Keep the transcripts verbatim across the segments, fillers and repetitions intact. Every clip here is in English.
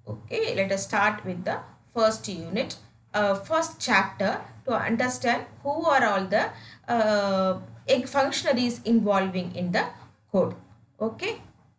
Okay, let us start with the first unit, uh, first chapter to understand who are all the uh, egg functionaries involving in the code. Okay,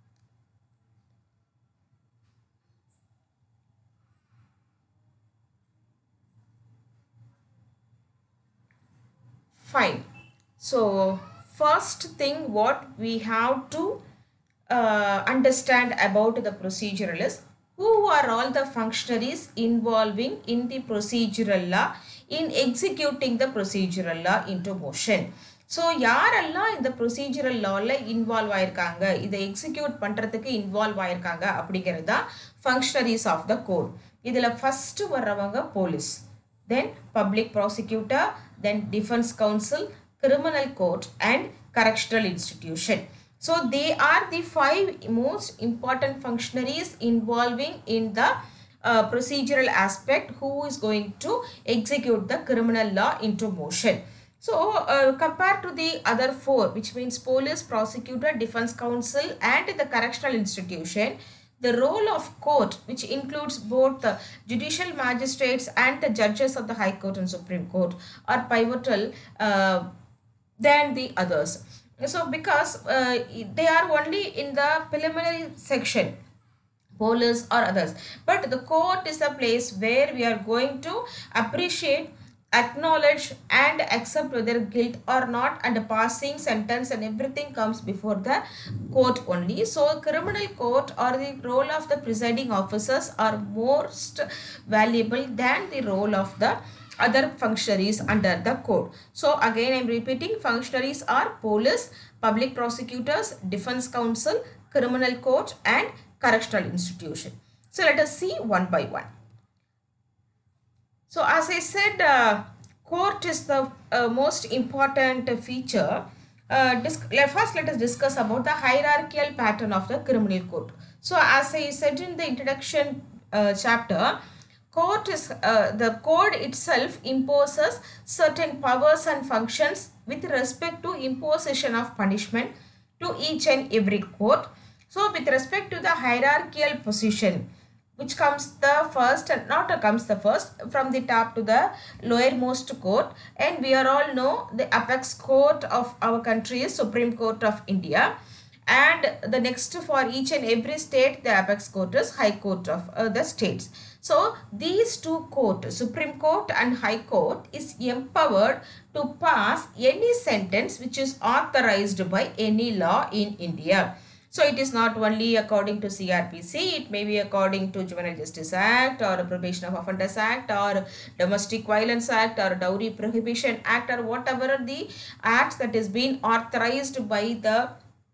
fine. So, first thing what we have to uh, understand about the procedural is who are all the functionaries involving in the procedural law in executing the procedural law into motion. So யாரெல்லாம் இந்த procedural லாவில் involve ஆயிருக்காங்க இதை execute பண்ணுறதுக்கு involve ஆயிருக்காங்க அப்படிங்கிறது தான் functionaries of the code. இதில் first வர்றவங்க police, then public prosecutor, then defense counsel, criminal court and correctional institution. So they are the five most important functionaries involving in the uh, procedural aspect who is going to execute the criminal law into motion. So uh, compared to the other four, which means police, prosecutor, defense counsel and the correctional institution, the role of court, which includes both the judicial magistrates and the judges of the High Court and Supreme Court, are pivotal uh, than the others. So because uh, they are only in the preliminary section, police or others, but the court is a place where we are going to appreciate, acknowledge and accept whether guilt or not, and the passing sentence and everything comes before the court only. So criminal court or the role of the presiding officers are most valuable than the role of the other functionaries under the code. So again I am repeating, functionaries are police, public prosecutors, defense counsel, criminal court and correctional institution. So let us see one by one. So as I said, uh, court is the uh, most important feature. Uh, first let us discuss about the hierarchical pattern of the criminal court. So as I said in the introduction uh, chapter, court is uh, the code itself imposes certain powers and functions with respect to imposition of punishment to each and every court. So with respect to the hierarchical position, which comes the first and not comes the first from the top to the lowermost court, and we are all know the apex court of our country is Supreme Court of India, and the next for each and every state the apex court is High Court of uh, the states. So these two courts, Supreme Court and High Court, is empowered to pass any sentence which is authorized by any law in India. So it is not only according to C R P C, it may be according to Juvenile Justice Act or Probation of Offenders Act or Domestic Violence Act or Dowry Prohibition Act or whatever the acts that is being authorized by the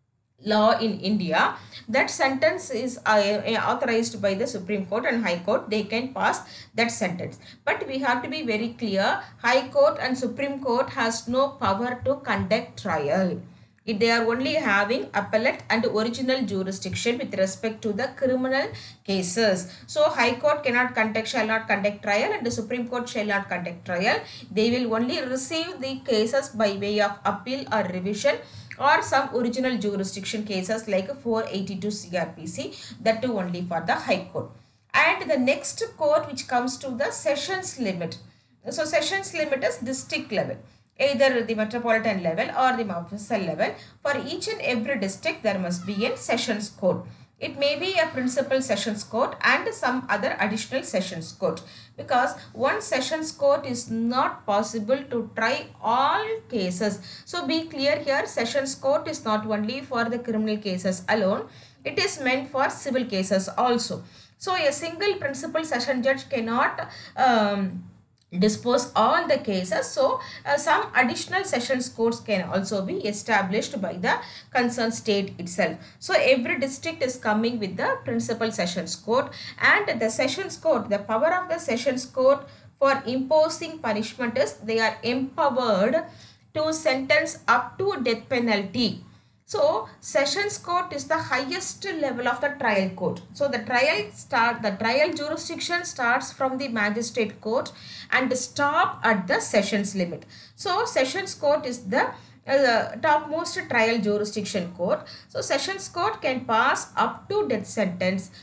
law in India. That sentence is uh, authorized by the Supreme Court and High Court. They can pass that sentence. But we have to be very clear, High Court and Supreme Court has no power to conduct trial. They are only having appellate and original jurisdiction with respect to the criminal cases. So High Court cannot conduct, shall not conduct trial, and the Supreme Court shall not conduct trial. They will only receive the cases by way of appeal or revision or some original jurisdiction cases like four eighty-two C R P C, that too only for the High Court. And the next court which comes to the sessions limit. So sessions limit is district level, either the metropolitan level or the Mofussil level. For each and every district there must be a sessions court. It may be a principal sessions court and some other additional sessions court, because one sessions court is not possible to try all cases. So be clear here, sessions court is not only for the criminal cases alone, it is meant for civil cases also. So a single principal session judge cannot um, dispose all the cases. So uh, some additional sessions courts can also be established by the concerned state itself. So every district is coming with the principal sessions court, and the sessions court, the power of the sessions court for imposing punishment is they are empowered to sentence up to death penalty. So sessions court is the highest level of the trial court. So the trial start the trial jurisdiction starts from the magistrate court and stop at the sessions limit. So sessions court is the uh, topmost trial jurisdiction court. So sessions court can pass up to death sentence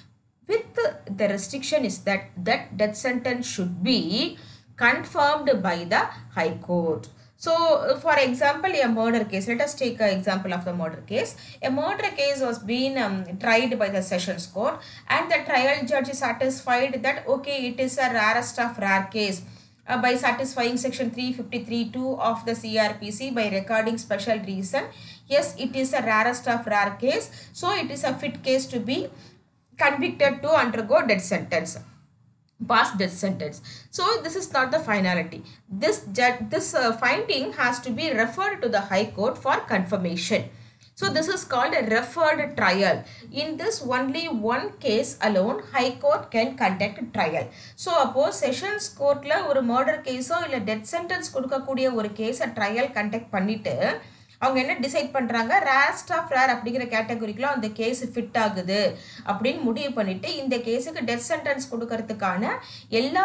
with the restriction is that that death sentence should be confirmed by the High Court. So, for example, a murder case, let us take an example of the murder case. A murder case was being um, tried by the Sessions Court, and the trial judge is satisfied that, okay, it is a rarest of rare case uh, by satisfying section three fifty-three two of the C R P C by recording special reason. Yes, it is a rarest of rare case, so it is a fit case to be convicted to undergo death sentence, pass death sentence. So this is not the finality. This this uh, finding has to be referred to the High Court for confirmation. So this is called a referred trial. In this, only one case alone High Court can conduct trial. So suppose Sessions Court la ஒரு murder case or illa death sentence கொடுக்கக்கூடிய ஒரு case trial conduct பண்ணிட்டு அவங்க என்ன decide பண்ணுறாங்க, rest of rare அப்படிங்கிற கேட்டகரிக்குள்ள அந்த case fit ஆகுது அப்படின்னு முடிவு பண்ணிட்டு இந்த கேஸுக்கு டெத் சென்டென்ஸ் கொடுக்கறதுக்கான எல்லா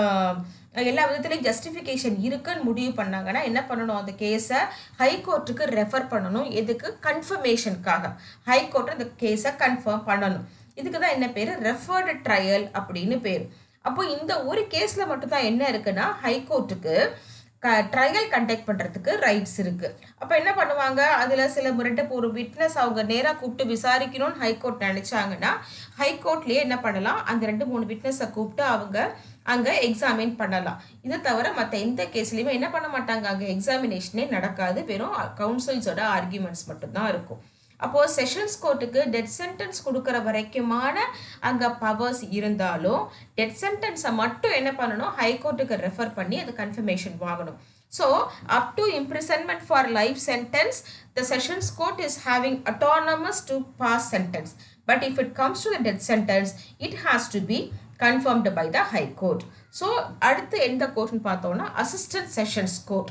எல்லா விதத்துலையும் ஜஸ்டிஃபிகேஷன் இருக்குன்னு முடிவு பண்ணாங்கன்னா என்ன பண்ணணும், அந்த கேஸை ஹைகோர்ட்டுக்கு ரெஃபர் பண்ணணும். எதுக்கு? கன்ஃபர்மேஷனுக்காக. ஹைகோர்ட் அந்த கேஸை கன்ஃபார்ம் பண்ணணும். இதுக்கு தான் என்ன பேர், ரெஃபர்டு ட்ரையல் அப்படின்னு பேர். அப்போ இந்த ஒரு கேஸில் மட்டும்தான் என்ன இருக்குன்னா ஹைகோர்ட்டுக்கு ட்ரையல் கண்டக்ட் பண்ணுறதுக்கு ரைட்ஸ் இருக்குது. அப்போ என்ன பண்ணுவாங்க, அதில் சில முறைட்டு ஒரு விட்னஸ் அவங்க நேராக கூப்பிட்டு விசாரிக்கணும்னு ஹைகோர்ட் நினச்சாங்கன்னா ஹைகோர்ட்லேயே என்ன பண்ணலாம், அந்த ரெண்டு மூணு விட்னஸை கூப்பிட்டு அவங்க அங்கே எக்ஸாமின் பண்ணலாம். இதை தவிர மற்ற எந்த கேஸ்லையுமே என்ன பண்ண மாட்டாங்க, அங்கே எக்ஸாமினேஷனே நடக்காது, வெறும் கவுன்சில்ஸோட ஆர்கியூமெண்ட்ஸ் மட்டும்தான் இருக்கும். அப்போது செஷன்ஸ் கோர்ட்டுக்கு டெத் சென்டென்ஸ் கொடுக்குற வரைக்குமான அங்கே பவர்ஸ் இருந்தாலும் டெத் சென்டென்ஸை மட்டும் என்ன பண்ணணும், ஹைகோர்ட்டுக்கு ரெஃபர் பண்ணி அது கன்ஃபர்மேஷன் வாங்கணும். So up to imprisonment for life sentence, the Sessions Court is having autonomous to pass sentence. But if it comes to the death sentence, it has to be confirmed by the High Court. So அடுத்து எந்த கோர்ட்னு பார்த்தோம்னா assistant sessions court.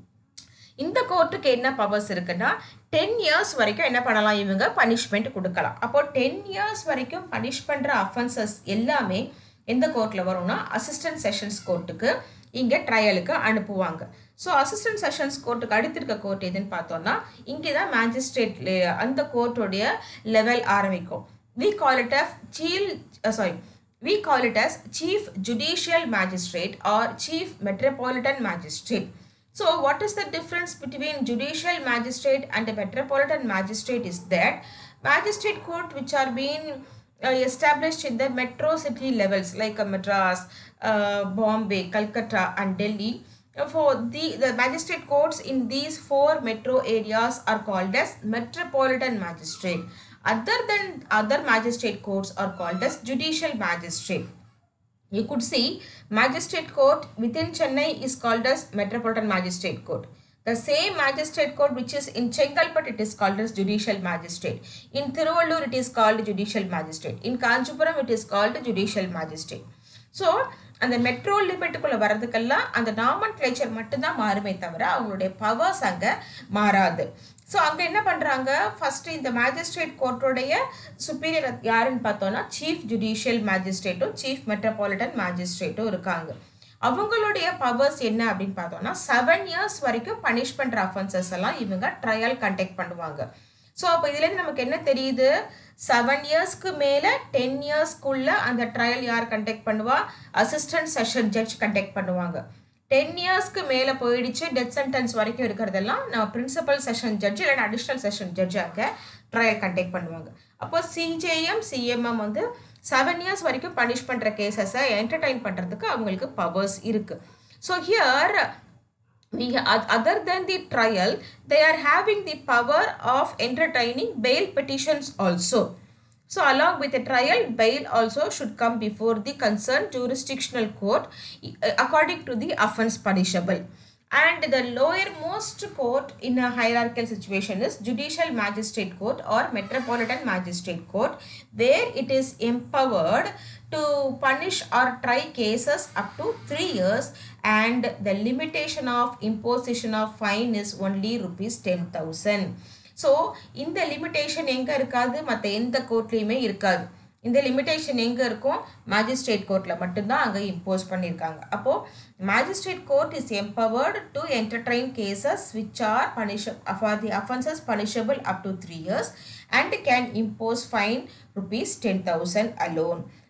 இந்த கோர்ட்டுக்கு என்ன powers இருக்குன்னா ten years வரைக்கும் என்ன பண்ணலாம், இவங்க பனிஷ்மெண்ட் கொடுக்கலாம். அப்போ டென் இயர்ஸ் வரைக்கும் பனிஷ் பண்ணுற அஃபென்சஸ் எல்லாமே எந்த கோர்ட்டில் வரும்னா அசிஸ்டன்ட் செஷன்ஸ் கோர்ட்டுக்கு இங்கே ட்ரையலுக்கு அனுப்புவாங்க. ஸோ அசிஸ்டன்ட் செஷன்ஸ் கோர்ட்டுக்கு அடுத்திருக்க கோர்ட் எதுன்னு பார்த்தோம்னா இங்கே தான் மேஜிஸ்ட்ரேட் அந்த கோர்ட்டோடைய லெவல் ஆரம்பிக்கும். We call it as seal sorry we call it as Chief Judicial Magistrate or Chief Metropolitan Magistrate. So what is the difference between Judicial Magistrate and a Metropolitan Magistrate is that magistrate court which are being uh, established in the metro city levels like uh, Madras, uh, Bombay, Calcutta and Delhi. For the, the magistrate courts in these four metro areas are called as Metropolitan Magistrate. Other than other magistrate courts are called as Judicial Magistrate. You could see magistrate court within Chennai is called as Metropolitan Magistrate Court. The same magistrate court which is in Chengalpet, it is called as Judicial Magistrate. In Thiruvallur, it is called Judicial Magistrate. In Kanchipuram, it is called Judicial Magistrate. So அந்த metro லிமிட்டுக்குள்ளே வர்றதுக்கெல்லாம் அந்த nomenclature மட்டும்தான் மாறுமே தவிர அவங்களுடைய powers அங்கே மாறாது. ஸோ அங்கே என்ன பண்ணுறாங்க, ஃபஸ்ட்டு இந்த மேஜிஸ்ட்ரேட் கோர்ட்டோடைய சுப்பீரியர் யாருன்னு பார்த்தோன்னா சீஃப் ஜுடிஷியல் மேஜிஸ்ட்ரேட்டும் சீஃப் மெட்ரோபாலிட்டன் மேஜிஸ்ட்ரேட்டும் இருக்காங்க. அவங்களுடைய பவர்ஸ் என்ன அப்படின்னு பார்த்தோன்னா செவன் இயர்ஸ் வரைக்கும் பனிஷ் பண்ணுற அஃபென்சஸ் எல்லாம் இவங்க ட்ரையல் கண்டக்ட் பண்ணுவாங்க. ஸோ அப்போ இதுலேருந்து நமக்கு என்ன தெரியுது, செவன் இயர்ஸ்க்கு மேலே டென் இயர்ஸ்க்குள்ளே அந்த ட்ரையல் யார் கண்டக்ட் பண்ணுவா, அசிஸ்டன்ட் செஷன் ஜட்ஜ் கண்டக்ட் பண்ணுவாங்க. டென் இயர்ஸ்க்கு மேலே போயிடுச்சு டெத் சென்டென்ஸ் வரைக்கும் இருக்கிறதெல்லாம் நம்ம பிரின்சிபல் செஷன் ஜட்ஜ் இல்லைன்னா அடிஷ்னல் செஷன் ஜட்ஜ் அங்கே ட்ரையல் கண்டக்ட் பண்ணுவாங்க. அப்போ சிஜேஎம் சிஎம்எம் வந்து செவன் இயர்ஸ் வரைக்கும் பனிஷ் பண்ணுற கேசஸை என்டர்டைன் பண்ணுறதுக்கு அவங்களுக்கு பவர்ஸ் இருக்குது. So here we other than the trial they are having the power of entertaining bail petitions also. So along with the trial, bail also should come before the concerned jurisdictional court according to the offence punishable. And the lowermost court in a hierarchical situation is Judicial Magistrate Court or Metropolitan Magistrate Court, where it is empowered to punish or try cases up to three years, and the limitation of imposition of fine is only rupees ten thousand. So இந்த limitation எங்கே இருக்காது, மற்ற எந்த கோர்ட்லேயுமே இருக்காது. இந்த limitation எங்கே இருக்கும், magistrate கோர்ட்டில் மட்டும்தான் அங்கே இம்போஸ் பண்ணியிருக்காங்க. அப்போது magistrate court is empowered to entertain cases which are punish for the offences punishable up to three years and can impose fine rupees ten thousand alone.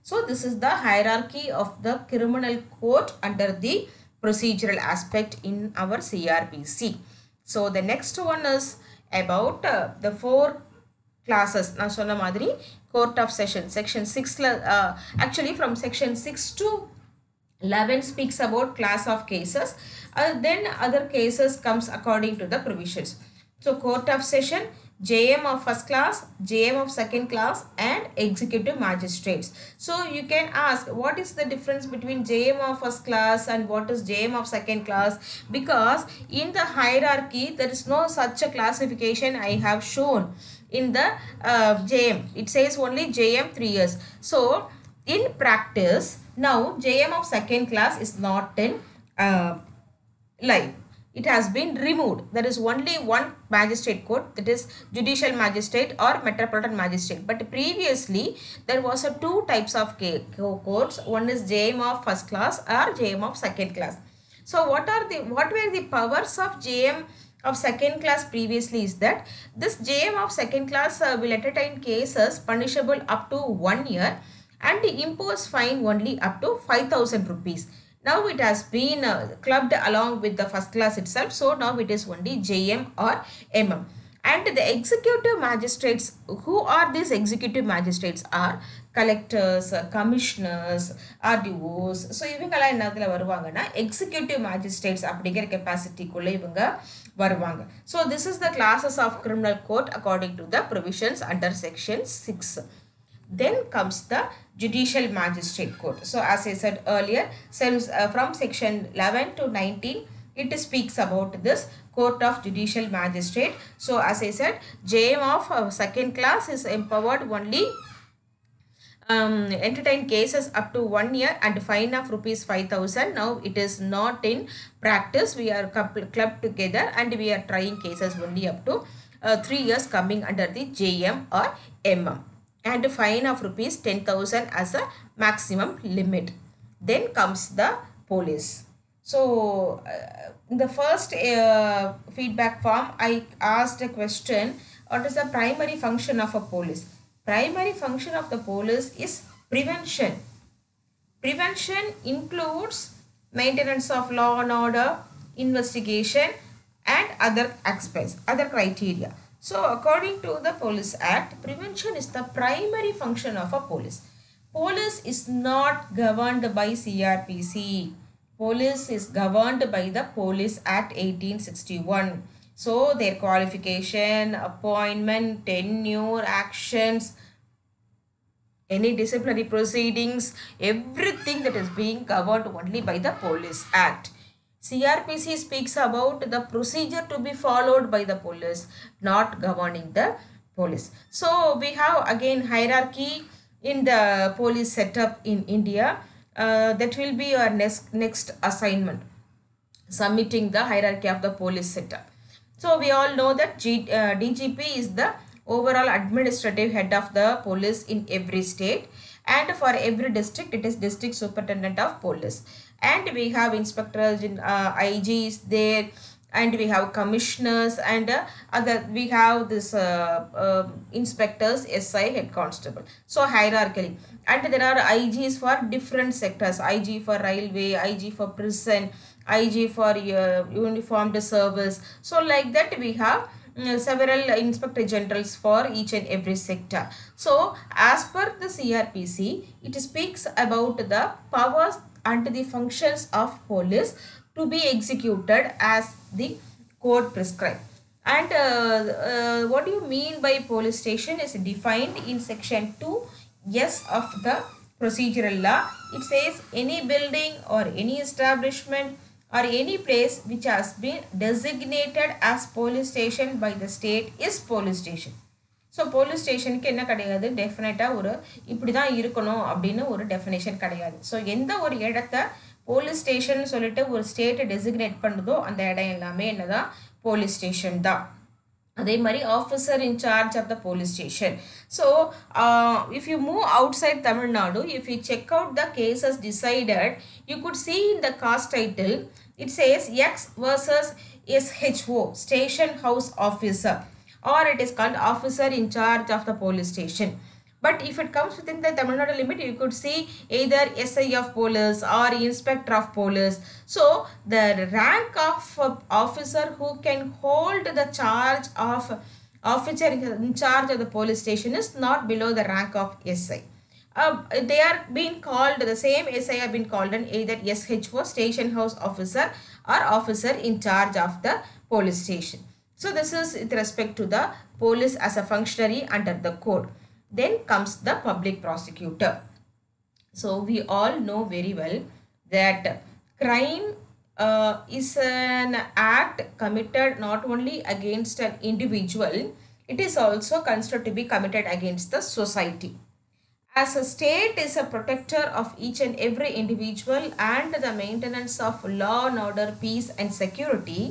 So this is the hierarchy of the criminal court under the procedural aspect in our C R P C. So the next one is about uh, the four classes. Now sonna madri court of session section six uh, actually from section six to eleven speaks about class of cases. Uh, then other cases comes according to the provisions. So court of session, J M of first class, J M of second class and executive magistrates. So you can ask what is the difference between J M of first class and what is J M of second class, because in the hierarchy there is no such a classification I have shown in the uh, J M. It says only J M three years. So in practice now J M of second class is not in uh, live. It has been removed. There is only one magistrate court, that is judicial magistrate or metropolitan magistrate. But previously there was a two types of courts. One is J M of first class or J M of second class. So what are the what were the powers of J M of second class previously is that this J M of second class uh, will entertain cases punishable up to one year and impose fine only up to five thousand rupees. Now it has been uh, clubbed along with the first class itself. So now it is only J M or M M. And the executive magistrates, who are these executive magistrates are collectors, uh, commissioners, R D Os. So இவங்கெல்லாம் என்னதுல வருவாங்கன்னா executive magistrates அப்படிங்கிற capacity குள்ள இவங்க வருவாங்க. So this is the classes of criminal court according to the provisions under section six. Then comes the judicial magistrate court. So as I said earlier, since uh, from section eleven to nineteen, it speaks about this court of judicial magistrate. So as I said, J M of uh, second class is empowered only um, entertain cases up to one year and fine of rupees five thousand. Now it is not in practice. We are clubbed together and we are trying cases only up to uh, three years coming under the J M or M M. And fine of rupees ten thousand as a maximum limit. Then comes the police. So uh, in the first uh, feedback form I asked a question, what is the primary function of a police? Primary function of the police is prevention. Prevention includes maintenance of law and order, investigation and other aspects, other criteria. So according to the Police Act, prevention is the primary function of a police. Police is not governed by C R P C. Police is governed by the Police Act eighteen sixty-one. So their qualification, appointment, tenure, actions, any disciplinary proceedings, everything that is being governed only by the Police Act. C R P C speaks about the procedure to be followed by the police, not governing the police. So we have again hierarchy in the police setup in India. Uh, that will be our next, next assignment, submitting the hierarchy of the police setup. So we all know that G, uh, D G P is the overall administrative head of the police in every state, and for every district it is district superintendent of police. And we have inspectors, in uh, I Gs there, and we have commissioners and uh, other, we have this uh, uh, inspectors, S I, head constable. So hierarchically, and there are I Gs for different sectors, I G for railway, I G for prison, I G for uh, uniformed service. So like that we have uh, several inspector generals for each and every sector. So as per the C R P C, it speaks about the powers and the functions of police to be executed as the code prescribed. And uh, uh, what do you mean by police station is defined in section two S of the procedural law. It says any building or any establishment or any place which has been designated as police station by the state is police station. So police station க்கு என்ன கிடையாது, டெஃபினட்டா ஒரு இப்படி தான் இருக்கணும் அப்படினு ஒரு டெஃபினிஷன் கிடையாது. So எந்த ஒரு இடத்தை போலீஸ் ஸ்டேஷன் சொல்லிட்டு ஒரு ஸ்டேட் டெசிக்னேட் பண்ணுதோ அந்த இடம் எல்லாமே என்னதான் போலீஸ் ஸ்டேஷன் தான். அதே மாதிரி officer in charge of the police station. So if you move outside Tamil Nadu, if you check out the cases decided, you could see in the cause title it says X versus SHO station house officer, or it is called officer in charge of the police station. But if it comes within the Tamil Nadu limit, you could see either S I of police or inspector of police. So the rank of uh, officer who can hold the charge of officer in charge of the police station is not below the rank of S I. Uh, they are being called, the same S I have been called an either S H O, station house officer, or officer in charge of the police station. So this is with respect to the police as a functionary under the code. Then comes the public prosecutor. So we all know very well that crime uh, is an act committed not only against an individual, it is also considered to be committed against the society. As a state is a protector of each and every individual and the maintenance of law and order, peace and security,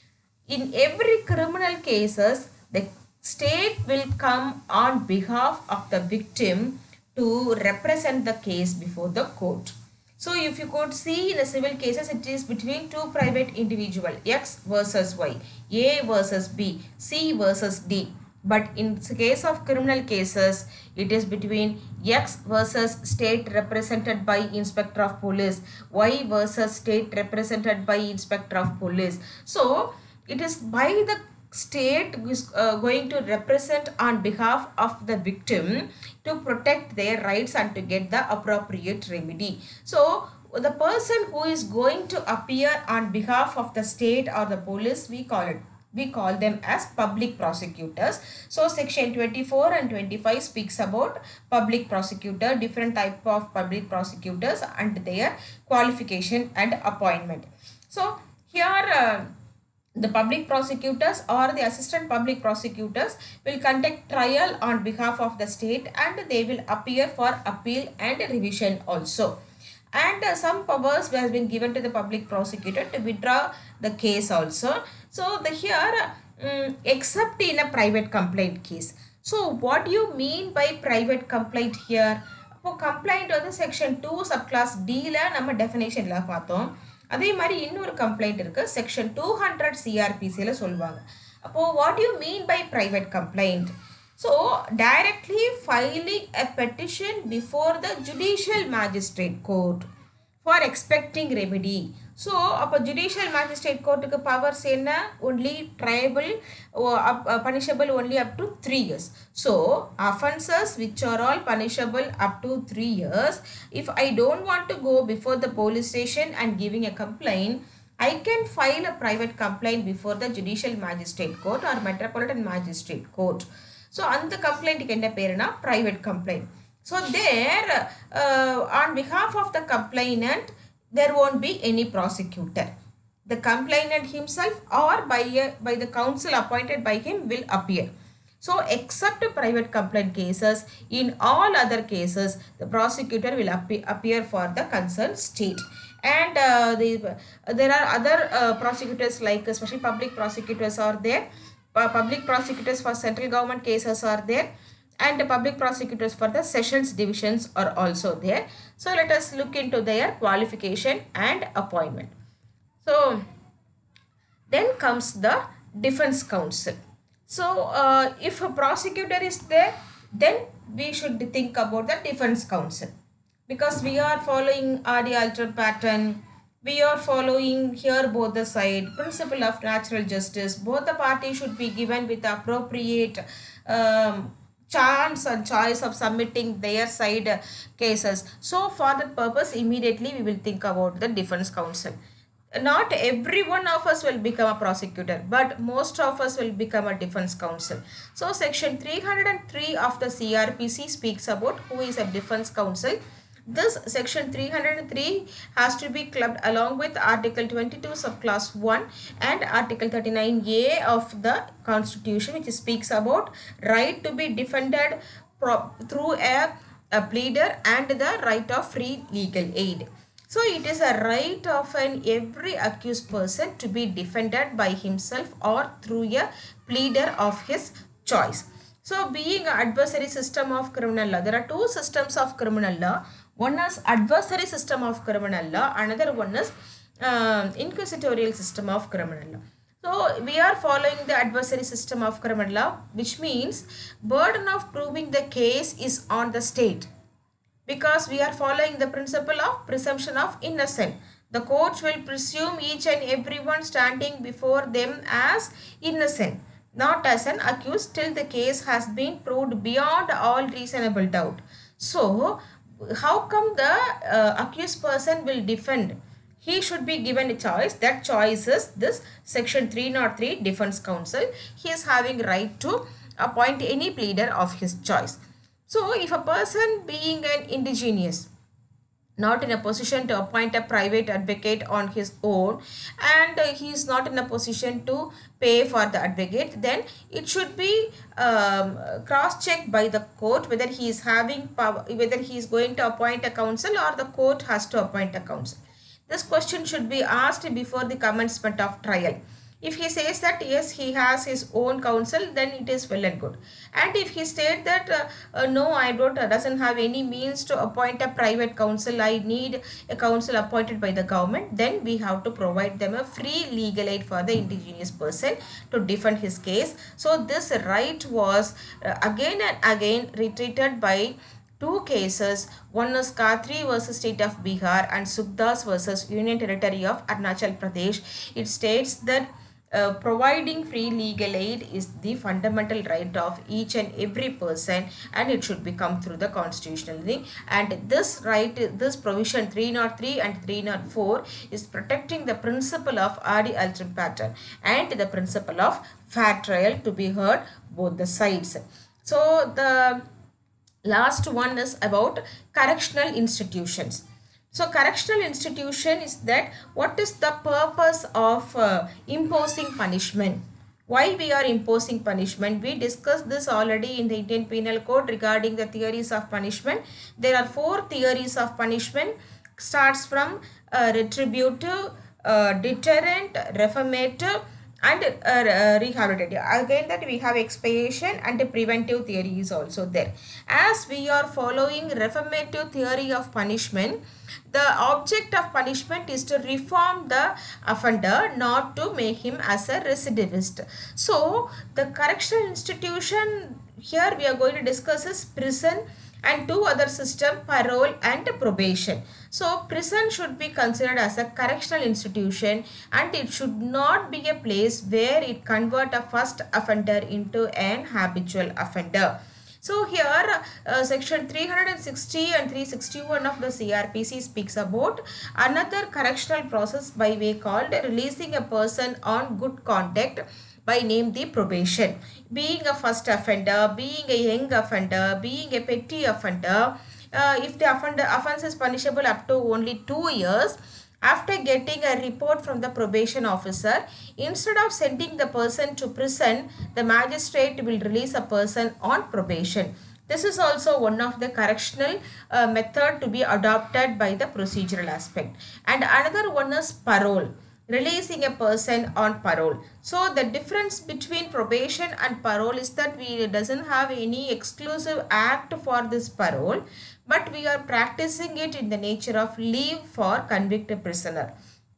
in every criminal cases, the state will come on behalf of the victim to represent the case before the court. So if you could see in the civil cases, it is between two private individual, X versus Y, A versus B, C versus D. But in the case of criminal cases, it is between X versus state represented by inspector of police, Y versus state represented by inspector of police. So it is by the state is uh, going to represent on behalf of the victim to protect their rights and to get the appropriate remedy. So the person who is going to appear on behalf of the state or the police, we call it we call them as public prosecutors. So section twenty-four and twenty-five speaks about public prosecutor, different type of public prosecutors and their qualification and appointment. So here uh, the public prosecutors or the assistant public prosecutors will conduct trial on behalf of the state and they will appear for appeal and revision also. And uh, some powers has been given to the public prosecutor to withdraw the case also. So the here um, except in a private complaint case. So what do you mean by private complaint here? அப்போ complaint வந்து section two subclass D ல நம்ம definitionல பார்த்தோம். அதே மாதிரி இன்னொரு complaint இருக்கு section two hundred C R P C ல சொல்வாங்க. அப்போ what do you mean by private complaint? So directly filing a petition before the judicial magistrate court for expecting remedy. So அப்போ judicial magistrate court க்கு powers என்ன? Only tribal or uh, punishable only up to three years. So offenses which are all punishable up to three years, if I don't want to go before the police station and giving a complaint, I can file a private complaint before the judicial magistrate court or metropolitan magistrate court. So அந்த complaint க்கு என்ன பேருனா private complaint. So there uh, on behalf of the complainant, there won't be any prosecutor. The complainant himself or by a, by the counsel appointed by him will appear. So except private complaint cases, in all other cases, the prosecutor will appear, appear for the concerned state. And uh, the, uh, there are other uh, prosecutors like uh, special public prosecutors are there. Uh, public prosecutors for central government cases are there. And the public prosecutors for the sessions divisions are also there. So let us look into their qualification and appointment. So then comes the defense counsel. So uh, if a prosecutor is there, then we should think about the defense counsel, because we are following R D Alter pattern. We are following here both the side principle of natural justice. Both the parties should be given with appropriate um, chance and choice of submitting their side uh, cases. So for that purpose, immediately we will think about the defense counsel. Not every one of us will become a prosecutor, but most of us will become a defense counsel. So section three hundred three of the C R P C speaks about who is a defense counsel. This section three hundred three has to be clubbed along with article twenty-two subclass one and article thirty-nine A of the constitution, which speaks about right to be defended through a, a pleader and the right of free legal aid. So it is a right of an every accused person to be defended by himself or through a pleader of his choice. So being an adversary system of criminal law, there are two systems of criminal law. One is adversary system of criminal law, another one is uh, inquisitorial system of criminal law. So we are following the adversary system of criminal law, which means burden of proving the case is on the state, because we are following the principle of presumption of innocence. The courts will presume each and everyone standing before them as innocent, not as an accused, till the case has been proved beyond all reasonable doubt. So, how come the uh, accused person will defend? He should be given a choice. That choice is this section three oh three defense counsel. He is having right to appoint any pleader of his choice. So if a person being an indigenous, not in a position to appoint a private advocate on his own, and uh, he is not in a position to pay for the advocate, then it should be um, cross-checked by the court whether he is having power, whether he is going to appoint a counsel or the court has to appoint a counsel. This question should be asked before the commencement of trial. If he says that yes, he has his own counsel, then it is well and good. And if he states that uh, uh, no, I don't, uh, doesn't have any means to appoint a private counsel, I need a counsel appointed by the government, then we have to provide them a free legal aid for the indigenous person to defend his case. So this right was uh, again and again reiterated by two cases. One is Khatri versus State of Bihar and Sukhdas versus Union Territory of Arunachal Pradesh. It states that uh, providing free legal aid is the fundamental right of each and every person, and it should be come through the constitutional thing. And this right, this provision three oh three and three oh four is protecting the principle of adi alteram pater and the principle of fair trial to be heard both the sides. So the last one is about correctional institutions. So correctional institution is that what is the purpose of uh, imposing punishment? Why we are imposing punishment? We discussed this already in the Indian Penal Code regarding the theories of punishment. There are four theories of punishment. Starts from uh, retributive, uh, deterrent, reformative, and uh, uh, rehabilitative. Again that we have expiation and preventive theory is also there. As we are following reformative theory of punishment, the object of punishment is to reform the offender, not to make him as a recidivist. So the correctional institution here we are going to discuss is prison and two other system, parole and probation. So prison should be considered as a correctional institution, and it should not be a place where it convert a first offender into an habitual offender. So here uh, section three sixty and three sixty-one of the C R P C speaks about another correctional process by way called releasing a person on good conduct, by name the probation. Being a first offender, being a young offender, being a petty offender, uh, if the offender, offense is punishable up to only two years, after getting a report from the probation officer, instead of sending the person to prison, the magistrate will release a person on probation. This is also one of the correctional uh, method to be adopted by the procedural aspect. And another one is parole, releasing a person on parole. So the difference between probation and parole is that we doesn't have any exclusive act for this parole, but we are practicing it in the nature of leave for convicted prisoner.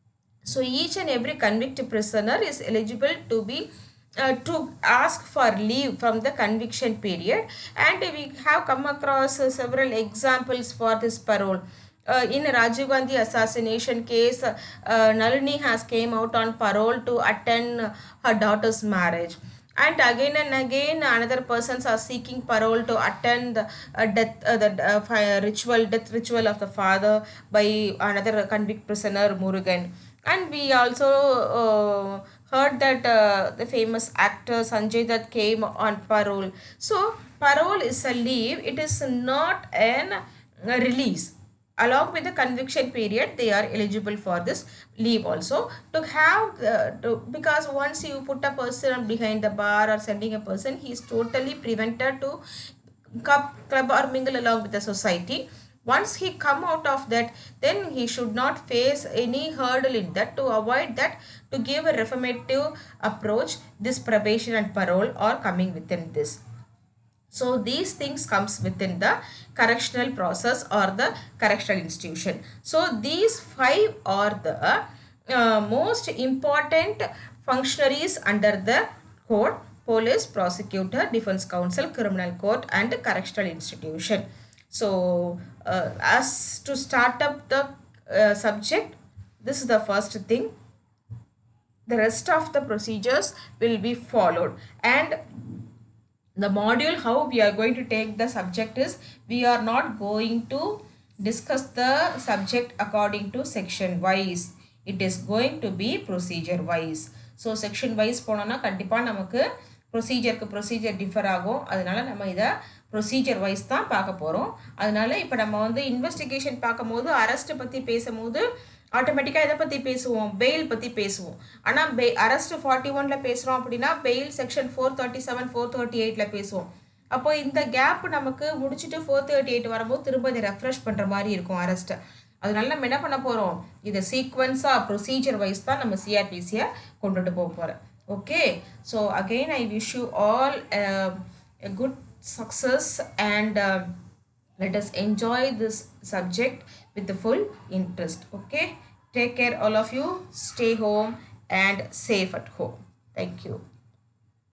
So each and every convicted prisoner is eligible to be uh, to ask for leave from the conviction period, and we have come across uh, several examples for this parole. Uh, in Rajiv Gandhi assassination case, uh, Nalini has came out on parole to attend her daughter's marriage. And again and again another persons are seeking parole to attend the uh, death uh, the uh, ritual death ritual of the father by another convict prisoner Murugan. And we also uh, heard that uh, the famous actor Sanjay Dutt came on parole. So parole is a leave, it is not an uh, release. Along with the conviction period, they are eligible for this leave also to have, uh, to, because once you put a person behind the bar or sending a person, he is totally prevented to club, club or mingle along with the society. Once he come out of that, then he should not face any hurdle in that. To avoid that, to give a reformative approach, this probation and parole are coming within this. So these things comes within the correctional process or the correctional institution. So these five are the uh, most important functionaries under the code: police, prosecutor, defense counsel, criminal court, and correctional institution. So uh, as to start up the uh, subject, this is the first thing. The rest of the procedures will be followed, and the module how we are going to take the subject is, we are not going to discuss the subject according to section wise. It is going to be procedure wise. So section wise போனோம்னா கண்டிப்பா நமக்கு ப்ரொசீஜருக்கு procedure differ ஆகும். அதனால நம்ம இதை procedure wise தான் பார்க்க போகிறோம். அதனால இப்போ நம்ம வந்து இன்வெஸ்டிகேஷன் பார்க்கும்போது அரெஸ்ட் பற்றி பேசும்போது ஆட்டோமேட்டிக்காக இதை பற்றி பேசுவோம், பெயில் பற்றி பேசுவோம். ஆனால் பெய் அரெஸ்ட் ஃபார்ட்டி ஒனில் பேசுகிறோம் அப்படின்னா bail section four thirty seven four thirty எயிட்டில் பேசுவோம். அப்போ இந்த கேப் நமக்கு முடிச்சுட்டு ஃபோர் தேர்ட்டி எயிட் வரும்போது திரும்ப இதை ரெஃப்ரெஷ் பண்ணுற மாதிரி இருக்கும் அரெஸ்ட்டை. அதனால நம்ம என்ன பண்ண போகிறோம், இதை சீக்வன்ஸாக ப்ரொசீஜர் வைஸ் தான் நம்ம சிஆர்பிசியை கொண்டுட்டு போக போகிறோம். Okay, so again I wish you all uh, a good success, and uh, let us enjoy this subject with the full interest. Okay, take care all of you, stay home and safe at home. Thank you.